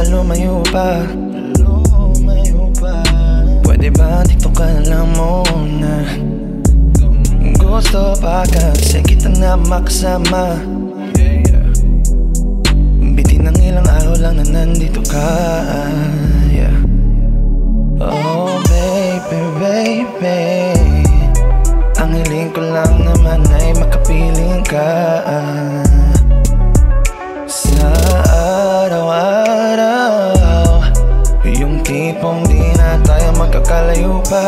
lumayo pa. Pwede ba dito ka na lang muna? Gusto pa kasi kita na makasama. Bitin ng ilang araw lang na nandito ka. Oh baby, baby, ang hiling ko lang naman ay makapiling ka sa araw-araw. Yung tipong di na tayo magkakalayo pa.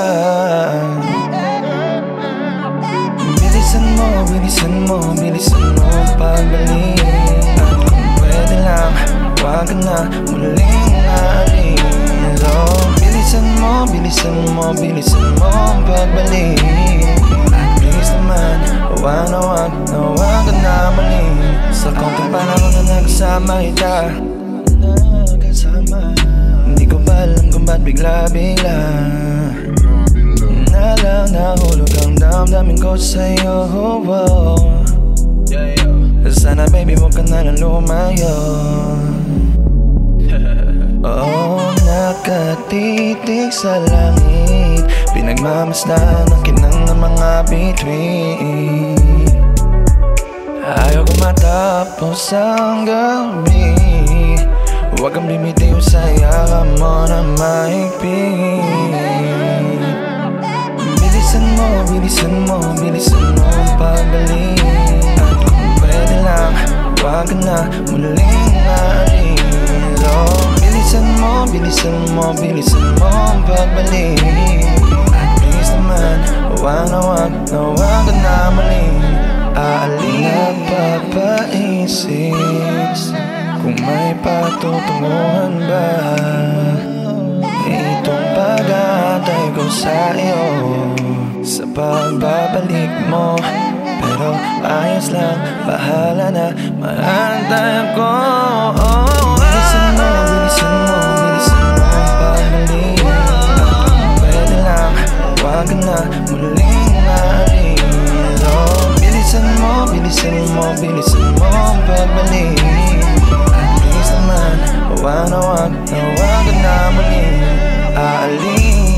Bilisan mo, bilisan mo, bilisan mo pagbalik. At kung pwede lang, huwag ka na muling aalis. Oh, bilisan mo, bilisan mo, bilisan mo pagbalik. At please naman, huwag ka na mali. Sa konting panahon na nagsama kita, hindi ko ba alam kung ba't bigla-bigla na lang nahulog ang damdamin ko sa'yo. Sana baby huwag ka na lang lumayo. Oh, nakatitig sa langit, pinagmamasdan ang kinang ng mga bituin. Ayaw ko matapos ang gabi, huwag kang bimitiw sa yakap mo na mahigpit. Bilisan mo, bilisan mo, bilisan mo pagbalik. At kung pwede lang, huwag ka na muling aalis. Oh, bilisan mo, bilisan mo, bilisan mo pagbalik. At please naman, huwag ka na muling aalis. Napapaisip kung may patutunguhan ba itong pag-aantay ko sa iyo sa pagbabalik mo. Pero ayos lang, bahala na, maantay ako. Bilisan mo, bilisan mo, bilisan mo pagbalik. At kung pwede lang, huwag ka na muling aalis. Oh, bilisan mo, bilisan mo, bilisan mo pagbalik. At please naman, huwag ka na muling aalis.